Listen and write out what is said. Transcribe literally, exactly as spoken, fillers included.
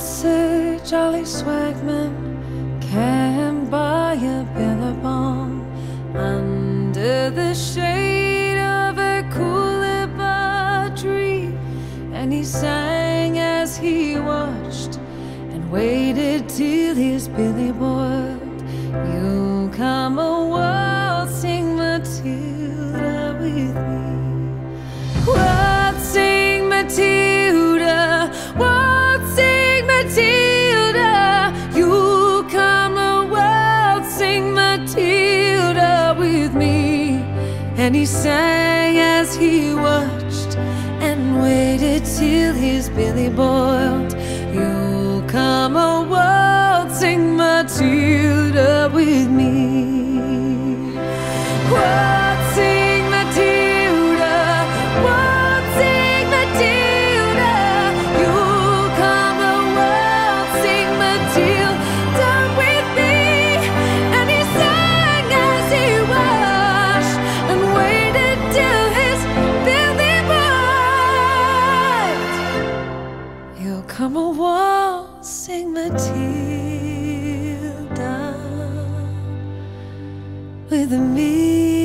Sir Jolly Swagman can buy a billabong under the shade of a coolibah tree, and he sang as he watched and waited till his billy boiled. You'll come a waltzing Matilda with me. Waltzing Matilda, waltzing Matilda, you'll come a waltzing Matilda with me. And he sang as he watched and waited till his billy boiled. You'll come a waltzing Matilda with me. Waltzing Matilda, waltzing Matilda, you'll come a waltzing Matilda with me. And he sang as he watched and waited till his billy boiled. You'll come a waltzing Matilda with me.